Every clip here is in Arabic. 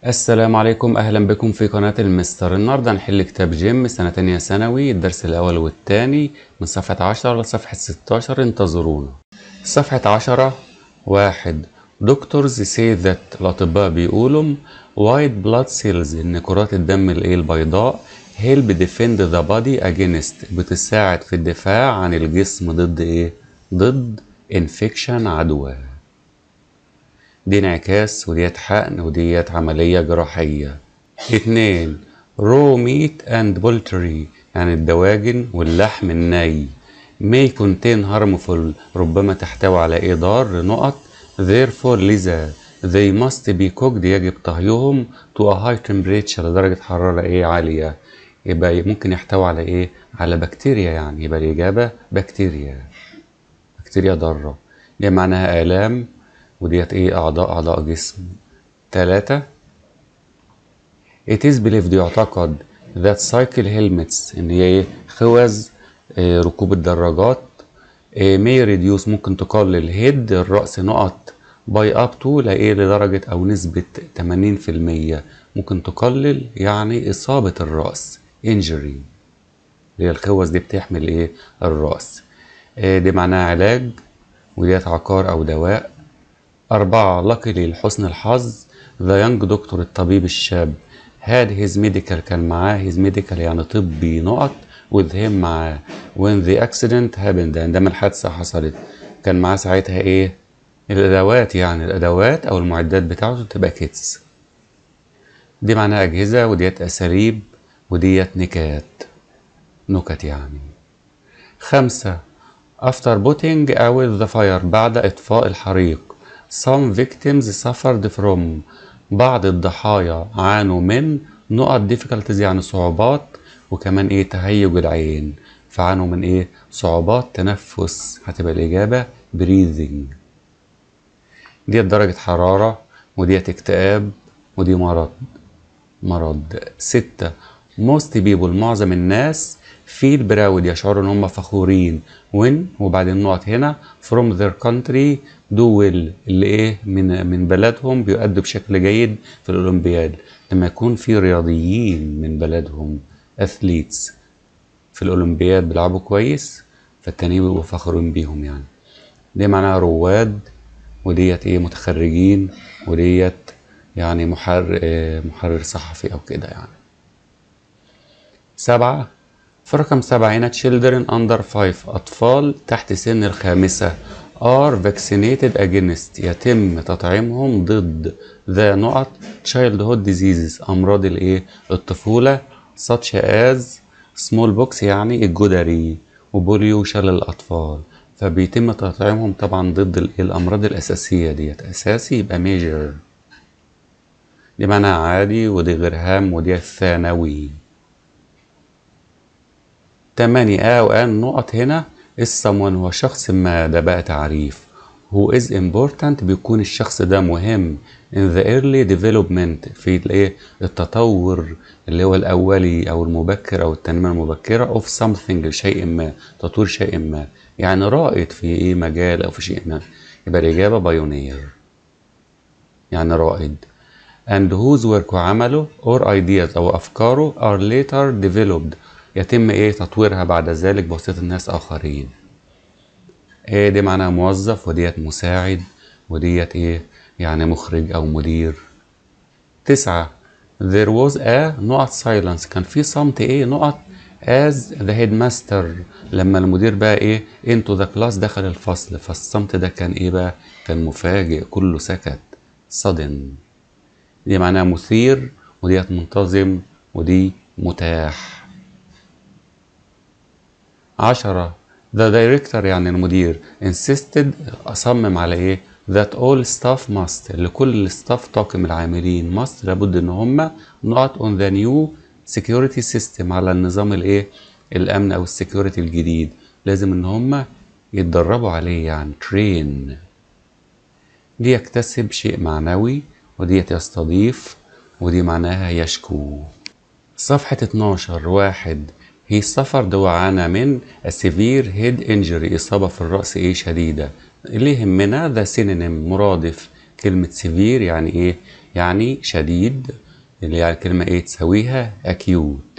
السلام عليكم، اهلا بكم في قناة المستر. النهارده هنحل كتاب جيم سنة تانية ثانوي، الدرس الاول والتاني من صفحة 10 لصفحة 16. انتظرونا. صفحة 10. واحد. دكتورز سي ذات، الاطباء بيقولوا وايت بلاد سيلز، ان كرات الدم البيضاء هيلب ديفند ذا بادي اجينست، بتساعد في الدفاع عن الجسم ضد ايه؟ ضد انفكشن، عدوى. دي انعكاس وديت حقن وديت عملية جراحية. اتنين. رو ميت اند بولتري، يعني الدواجن واللحم الني. may contain harmful، ربما تحتوي على ايه؟ ضار. نقط. therefore، لذا they must be cooked، يجب طهيهم to a high temperature، لدرجة حرارة ايه؟ عالية. يبقى ممكن يحتوي على ايه؟ على بكتيريا، يعني يبقى الإجابة بكتيريا. بكتيريا ضارة. دي معناها آلام، وديت ايه؟ أعضاء جسم. 3. It is believed، يعتقد that cycle helmets، ان هي ايه؟ خوذ ركوب الدراجات may reduce، ممكن تقلل head الرأس، نقط by up to، لايه؟ لدرجة او نسبة 80%. ممكن تقلل يعني إصابة الرأس injury، اللي هي الخوذ دي بتحمل ايه؟ الرأس. دي معناها علاج، وديت عقار او دواء. 4. luckily، لحسن الحظ the young doctor، الطبيب الشاب had his medical، كان معاه his medical يعني طبي، نقط with him معاه when the accident happened، عندما الحادثة حصلت كان معاه ساعتها ايه؟ الأدوات، يعني الأدوات أو المعدات بتاعته تبقى كيتس. دي معناها أجهزة، وديت أساليب، وديت نكت يعني. 5. after putting out the fire، بعد إطفاء الحريق some victims suffered from، بعض الضحايا عانوا من نقط difficulties يعني صعوبات، وكمان ايه؟ تهيج العين، فعانوا من ايه؟ صعوبات تنفس، هتبقى الإجابة breathing. ديت درجة حرارة، وديت اكتئاب، ودي مرض. 6. most people، معظم الناس feel proud، يشعروا ان هم فخورين when، وبعدين نقط هنا from their country do well، اللي ايه؟ من بلدهم بيؤدوا بشكل جيد في الأولمبياد. لما يكون في رياضيين من بلدهم athletes في الأولمبياد بيلعبوا كويس، فالتانيين بيبقوا فخورين بيهم يعني. دي معناها رواد، وديت ايه؟ متخرجين، وديت يعني محرر صحفي او كده يعني. 7. في رقم 7 هنا children under 5، أطفال تحت سن الخامسة are vaccinated against، يتم تطعيمهم ضد the نقط childhood diseases، أمراض الإيه؟ الطفولة such as smallpox يعني الجدري، وبوليو شلل الأطفال. فبيتم تطعيمهم طبعا ضد الأمراض الأساسية ديت، أساسي يبقى major. دي معناها عادي، ودي غير هام، ودي ثانوي. 8. أو أن نقط هنا is someone، هو شخص ما، ده بقى تعريف. who is important، بيكون الشخص ده مهم in the early development، في الايه؟ التطور اللي هو الأولي أو المبكر أو التنمية المبكرة of something، لشيء ما، تطوير شيء ما، يعني رائد في ايه؟ مجال أو في شيء ما. يبقى الإجابة بايونير، يعني رائد. and whose work، عمله or ideas أو أفكاره are later developed، يتم ايه؟ تطويرها بعد ذلك بواسطة الناس آخرين. ايه دي معناها موظف، وديت مساعد، وديت ايه؟ يعني مخرج أو مدير. 9. there was a نقط silence، كان في صمت ايه؟ نقط as the headmaster، لما المدير بقى ايه؟ into the class، دخل الفصل، فالصمت ده كان ايه بقى؟ كان مفاجئ، كله سكت sudden. دي معناها مثير، وديت منتظم، ودي متاح. 10. the director يعني المدير insisted، أصمم على إيه؟ that all staff must، لكل staff طاقم العاملين must، لابد إن هم نقط on the new security system، على النظام الإيه؟ الأمن أو السكيورتي الجديد، لازم إن هم يتدربوا عليه يعني train. دي يكتسب شيء معنوي، ودي يستضيف، ودي معناها يشكو. صفحة 12. 1. he suffered، وعانى من a severe head injury، إصابة في الرأس إيه؟ شديدة. اللي يهمنا the synonym، مرادف كلمة severe يعني ايه؟ يعني شديد، اللي يعني الكلمة ايه تساويها acute،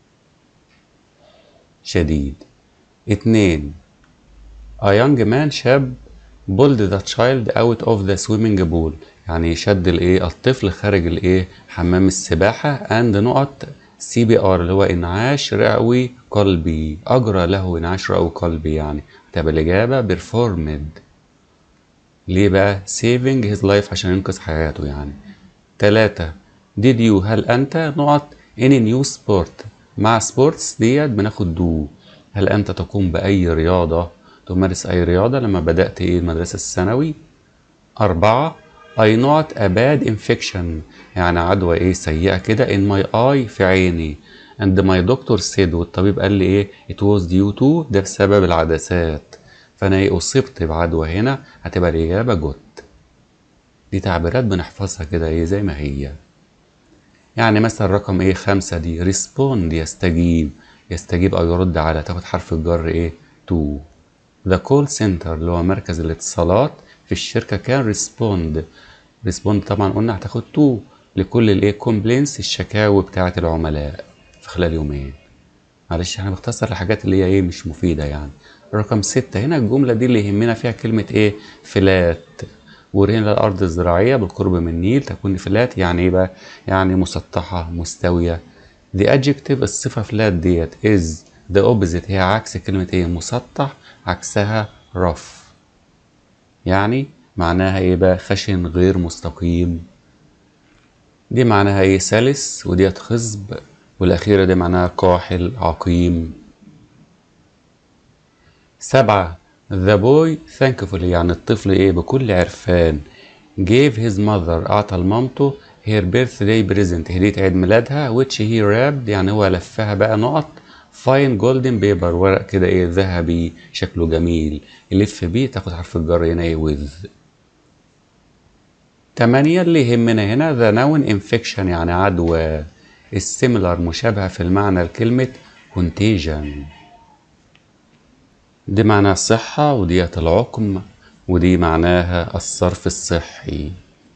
شديد. 2 a young man شاب pulled the child out of the swimming pool، يعني شد الايه الطفل خارج الايه حمام السباحة. and نقط CPR اللي هو انعاش رئوي قلبي، اجرى له انعاش رئوي قلبي يعني. تبقى الاجابة performed. ليه بقى؟ saving his life عشان ينقذ حياته يعني. 3 did you هل انت نقط any new sport، مع sports ديت بناخد do. هل انت تقوم باي رياضة، تمارس اي رياضة لما بدأت ايه المدرسة الثانوي. 4 I not a bad infection، يعني عدوى ايه سيئة كده in my eye في عيني. and my doctor said والطبيب قال لي ايه it was due to ده بسبب العدسات. فانا ايه اصبت بعدوى هنا، هتبقى الاجابة جوت. دي تعبيرات بنحفظها كده ايه زي ما هي. يعني مثلا رقم ايه 5 دي respond يستجيب، يستجيب او يرد على، تاخد حرف الجر ايه to. the call center اللي هو مركز الاتصالات في الشركة كان respond طبعا قلنا هتاخد to لكل الايه complaints الشكاوي بتاعة العملاء في خلال يومين. معلش احنا بنختصر الحاجات اللي هي ايه مش مفيدة يعني. رقم 6 هنا الجملة دي اللي يهمنا فيها كلمة ايه فلات. ورهن الأرض الزراعية بالقرب من النيل تكون فلات، يعني ايه بقى؟ يعني مسطحة مستوية. the adjective الصفة فلات ديت is the opposite هي عكس كلمة ايه مسطح، عكسها رف. يعني معناها ايه بقى؟ خشن غير مستقيم. دي معناها ايه سلس، وديت خصب، والأخيرة دي معناها كاحل عقيم. 7 the boy thankfully يعني الطفل ايه بكل عرفان gave his mother أعطى لمامته her birthday present هدية عيد ميلادها which he wrapped يعني هو لفها بقى نقط fine golden paper ورق كده ايه ذهبي شكله جميل، يلف بيه تاخد حرف الجر هنا ايه with. 8 اللي يهمنا هنا the noun infection يعني عدوى، السيميلر مشابهة في المعنى لكلمة contagion. دي معناها الصحة، وديت العقم، ودي معناها الصرف الصحي.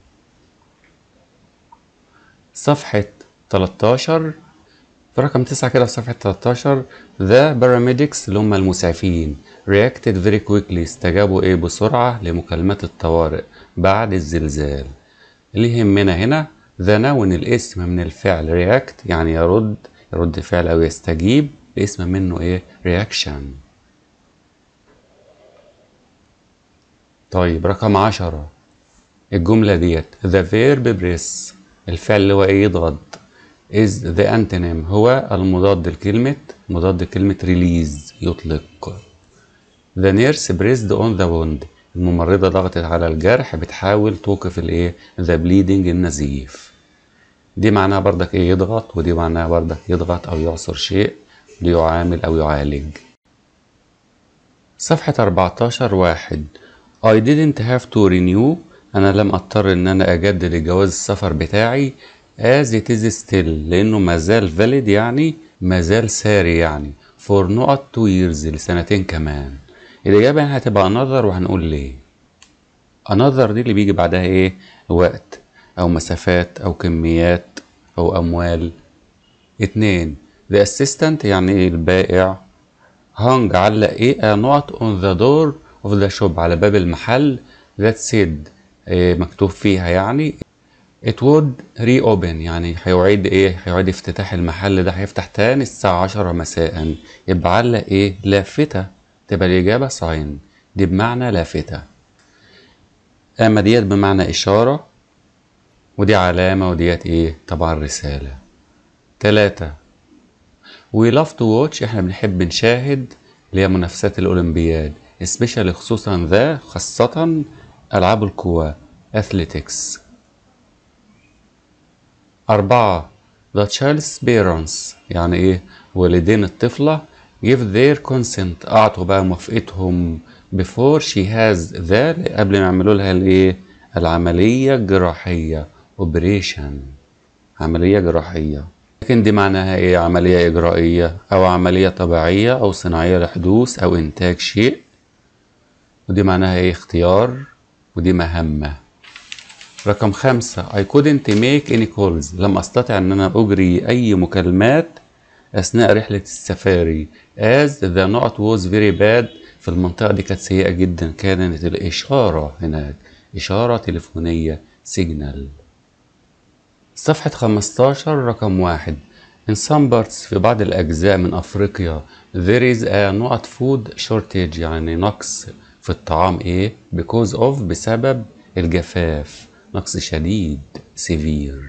صفحة 13 في رقم 9 كده في صفحة 13 the paramedics اللي هم المسعفين reacted very quickly استجابوا ايه بسرعة لمكالمات الطوارئ بعد الزلزال. اللي يهمنا هنا the noun الاسم من الفعل react يعني يرد فعل او يستجيب، الاسم منه ايه reaction. طيب رقم 10 الجملة ديت the verb press الفعل اللي هو ايه يضغط is the antonym هو مضاد لكلمة release يطلق. the nurse pressed on the wound الممرضة ضغطت على الجرح بتحاول توقف الايه the bleeding النزيف. دي معناها بردك ايه يضغط، ودي معناها بردك يضغط او يعصر شيء، ليعامل او يعالج. صفحة 14 1 I didn't have to renew أنا لم أضطر إن أنا أجدد الجواز السفر بتاعي as it is still لأنه مازال valid يعني مازال ساري يعني for نقط 2 years لسنتين كمان. الإجابة هنا هتبقى another وهنقول ليه. another دي اللي بيجي بعدها إيه وقت أو مسافات أو كميات أو أموال. 2 the assistant يعني البائع hung علق ايه نقط on the door of the shop على باب المحل that said مكتوب فيها يعني it would reopen يعني هيعيد افتتاح المحل ده، هيفتح تاني الساعة 10 مساء. يبقى علق ايه لافتة، تبقى الإجابة sign دي بمعنى لافتة. اما ديت بمعنى إشارة، ودي علامة، وديت ايه طبعا رسالة. 3 we love to watch احنا بنحب نشاهد اللي هي منافسات الأولمبياد especially خاصة ألعاب القوى athletics. 4 the child's parents يعني ايه والدين الطفلة give their consent أعطوا بقى موافقتهم before she has قبل ما يعملوا لها الايه العملية الجراحية operation عملية جراحية. لكن دي معناها ايه عملية إجرائية أو عملية طبيعية أو صناعية لحدوث أو إنتاج شيء. ودي معناها ايه اختيار، ودي مهمة. رقم 5 I couldn't make any calls. لم أستطع أن أنا أجري أي مكالمات أثناء رحلة السفاري as the not was very bad. في المنطقة دي كانت سيئة جدا، كانت الإشارة هناك إشارة تليفونية signal. صفحة 15 رقم 1 In some parts في بعض الأجزاء من أفريقيا there is a not food shortage يعني نقص في الطعام إيه because of بسبب الجفاف، نقص شديد severe.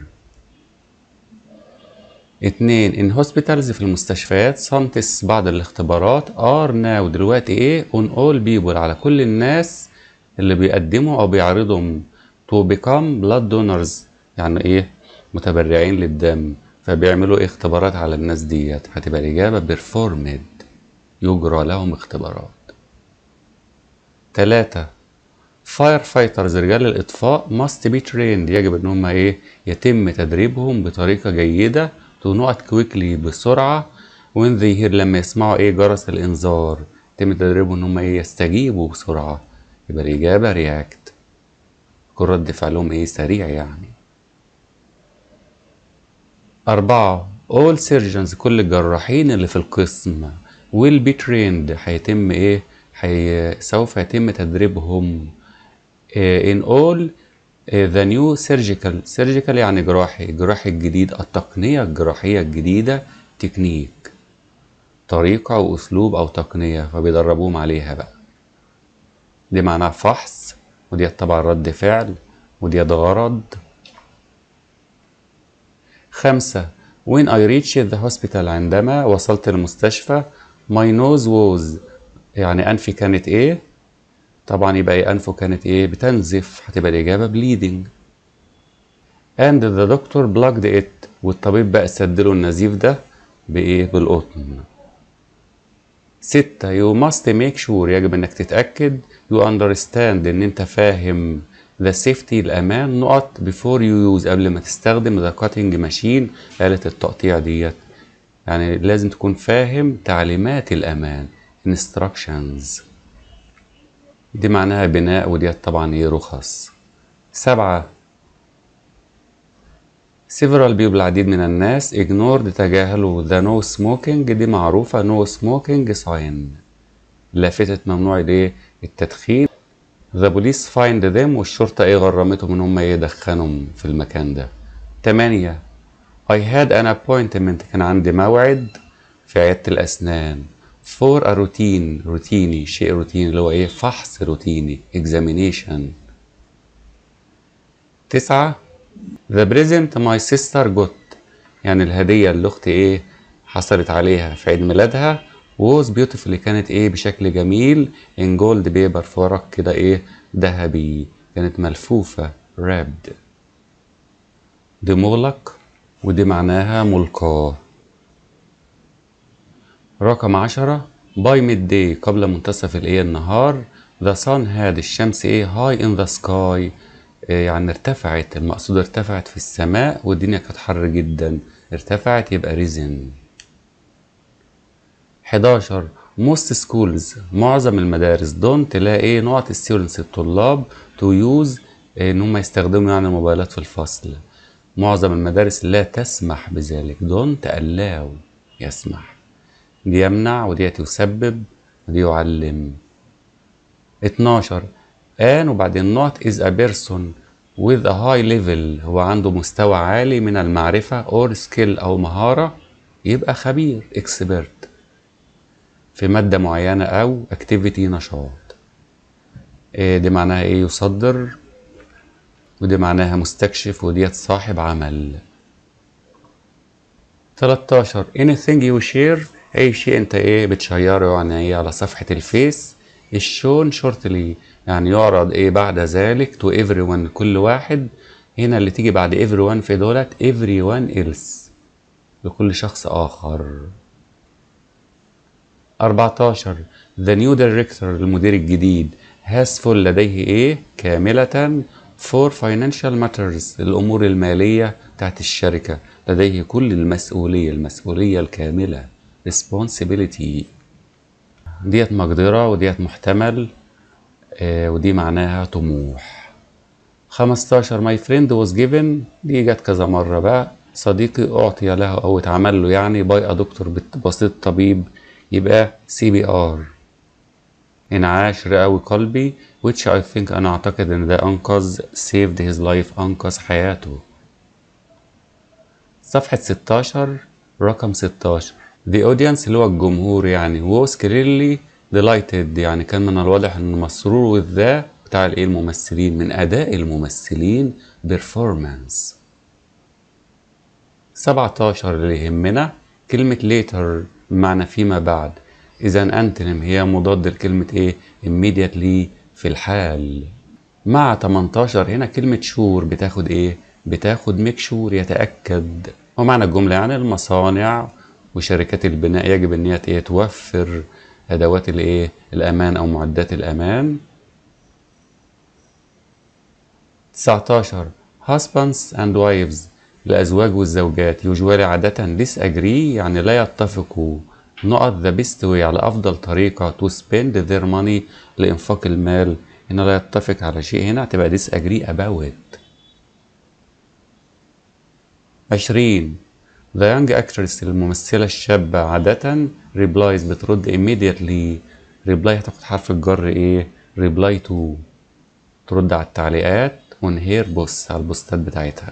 2 In hospitals في المستشفيات some tests بعض الاختبارات are now دلوقتي إيه on all people على كل الناس اللي بيقدموا أو بيعرضوا to become blood donors يعني إيه متبرعين للدم، فبيعملوا اختبارات على الناس ديت. هتبقى الإجابة performed يجرى لهم اختبارات. 3 firefighters رجال الإطفاء must be trained يجب إن هم إيه يتم تدريبهم بطريقة جيدة to not quickly بسرعة when they hear لما يسمعوا إيه جرس الإنذار، يتم تدريبهم إن هم إيه يستجيبوا بسرعة. يبقى الإجابة react كل رد فعلهم إيه سريع يعني. 4 all surgeons كل الجراحين اللي في القسم will be trained هيتم إيه سوف يتم تدريبهم in all the new surgical يعني جراحي الجديد، التقنية الجراحية الجديدة تكنيك طريقة أو أسلوب أو تقنية فبيدربوهم عليها بقى. دي معناها فحص ودي طبعا رد فعل ودي غرض. 5 when I reached the hospital عندما وصلت المستشفى my nose was يعني أنفي كانت إيه طبعا يبقى إيه أنفه كانت إيه بتنزف، هتبقى الإجابة bleeding. and the doctor plugged it والطبيب بقى سدله النزيف ده بإيه بالقطن. 6 you must make sure يجب انك تتأكد you understand ان انت فاهم the safety الأمان نقط before you use قبل ما تستخدم the cutting machine آلة التقطيع ديت، يعني لازم تكون فاهم تعليمات الأمان instructions. دي معناها بناء ودي طبعا ايه رخص. 7 several people العديد من الناس ignored تجاهلوا the no smoking دي معروفة no smoking sign لافتة ممنوع الايه التدخين. the police find them والشرطة ايه غرمتهم ان هم يدخنوا في المكان ده. 8 I had an appointment كان عندي موعد في عيادة الأسنان for a routine روتيني شيء روتيني اللي هو ايه فحص روتيني examination. 9 the present my sister got يعني الهدية اللي أختي إيه حصلت عليها في عيد ميلادها was beautiful كانت إيه بشكل جميل in gold paper في ورق كده إيه ذهبي كانت ملفوفة wrapped. دي مغلق ودي معناها ملقاة. رقم 10 by midday قبل منتصف الإيه النهار the sun had الشمس إيه high in the sky يعني ارتفعت المقصود ارتفعت في السماء والدنيا كانت حر جدا ارتفعت يبقى risen. 11 most schools معظم المدارس don't تلاقي نقط students الطلاب to use ان هم يستخدموا يعني الموبايلات في الفصل. معظم المدارس لا تسمح بذلك don't allow يسمح دي يمنع ودي يسبب ودي يعلم. 12 and وبعدين not is a person with a high level هو عنده مستوى عالي من المعرفة or skill أو مهارة يبقى خبير expert في مادة معينة أو activity نشاط. دي معناها إيه يصدر ودي معناها مستكشف وديت صاحب عمل. 13 anything you share أي شيء أنت إيه بتشيره يعني إيه على صفحة الفيس الشون shortly يعني يعرض إيه بعد ذلك to everyone كل واحد. هنا اللي تيجي بعد everyone في دولت everyone else لكل شخص آخر. 14 the new director المدير الجديد has full لديه إيه كاملة for financial matters الأمور المالية بتاعت الشركة لديه كل المسؤولية الكاملة responsibility. ديت مقدرة وديت محتمل ودي معناها طموح. 15 my friend was given، دي جت كذا مرة بقى، صديقي أعطي له أو اتعمل له يعني باي دكتور بواسطة طبيب، يبقى CPR. انعاش رئوي قلبي which I think أنا أعتقد إن ده أنقذ saved his life، أنقذ حياته. صفحة 16 رقم 16 the audience اللي هو الجمهور يعني was clearly delighted، يعني كان من الواضح إنه مسرور with the بتاع الإيه الممثلين، من أداء الممثلين performance. 17 اللي يهمنا كلمة later بمعنى فيما بعد، إذا أنتونيم هي مضاد لكلمة إيه immediately في الحال. مع 18 هنا كلمة sure بتاخد إيه؟ بتاخد make sure يتأكد، ومعنى الجملة يعني المصانع وشركات البناء يجب إن هي إيه توفر أدوات الإيه الأمان أو معدات الأمان. 19 husbands and wives الأزواج والزوجات usually عادة disagree يعني لا يتفقوا نقط the best way على أفضل طريقة to spend their money لإنفاق المال، هنا لا يتفق على شيء هنا تبقى disagree about it. 20 the young actress الممثلة الشابة عادة replies بترد immediately، reply هتاخد حرف الجر إيه reply to، ترد على التعليقات on her posts على البوستات بتاعتها.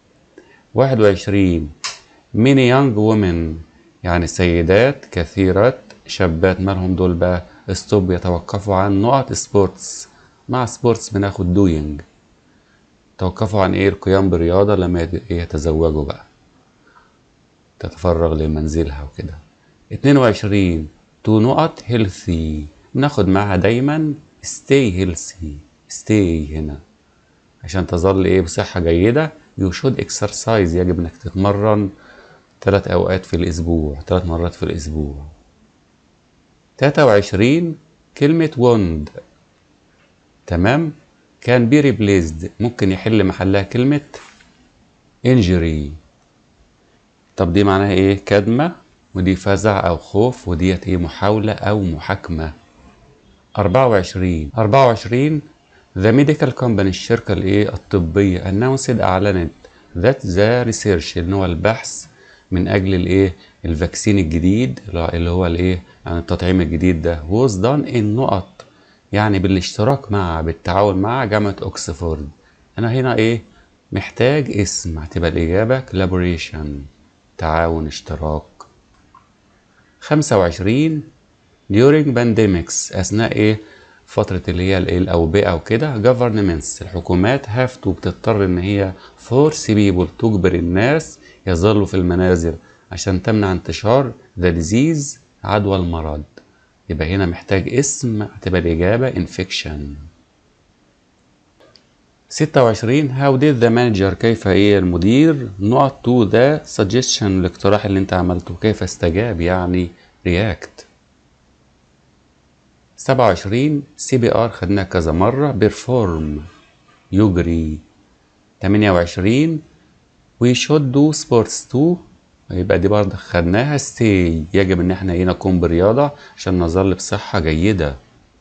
21 many young women يعني سيدات كثيرات شابات مالهم دول بقى stop يتوقفوا عن نقط sports، مع sports بناخد doing، توقفوا عن ايه القيام برياضة لما يتزوجوا بقى، تتفرغ لمنزلها وكده. 22 to نقط healthy بناخد معها دايما stay healthy، stay هنا عشان تظل ايه بصحة جيدة you should exercise يجب انك تتمرن 3 اوقات في الاسبوع، 3 مرات في الاسبوع. 23 كلمة wound تمام كان be replaced ممكن يحل محلها كلمة injury. طب دي معناها ايه كدمة، ودي فزع او خوف، وديت ايه محاولة او محاكمة. 24 the medical company الشركة الايه الطبية announced اعلنت that the research اللي هو البحث من اجل الايه الفاكسين الجديد اللي هو الايه يعني التطعيم الجديد ده was done in نقط يعني بالاشتراك مع بالتعاون مع جامعة اوكسفورد. انا هنا ايه محتاج اسم، هتبقى الاجابة collaboration تعاون اشتراك. 25 during pandemics اثناء ايه فترة اللي هي الأوبئة وكده governments الحكومات have to بتضطر إن هي force people تجبر الناس يظلوا في المنازل عشان تمنع انتشار the disease عدوى المرض، يبقى هنا محتاج اسم هتبقى الإجابة infection. 26 how did the manager كيف ايه المدير نقط to the suggestion الاقتراح اللي انت عملته، كيف استجاب يعني react. 27 CPR خدناها كذا مرة perform يجري. 28 we should do sports too يبقى دي برضه خدناها stay يجب ان احنا ايه نقوم برياضة عشان نظل بصحة جيدة.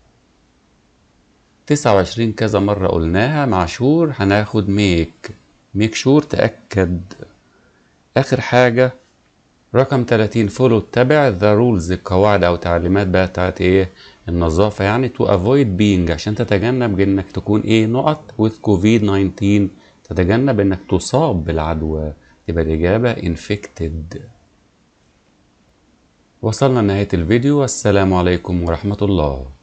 29 كذا مرة قلناها مع شور هناخد make sure تأكد. آخر حاجة رقم 30 فولو اتبع the rules القواعد أو تعليمات بقى بتاعت إيه النظافة يعني to avoid being عشان تتجنب إنك تكون إيه نقط with COVID-19 تتجنب إنك تصاب بالعدوى، تبقى الإجابة infected. وصلنا لنهاية الفيديو، والسلام عليكم ورحمة الله.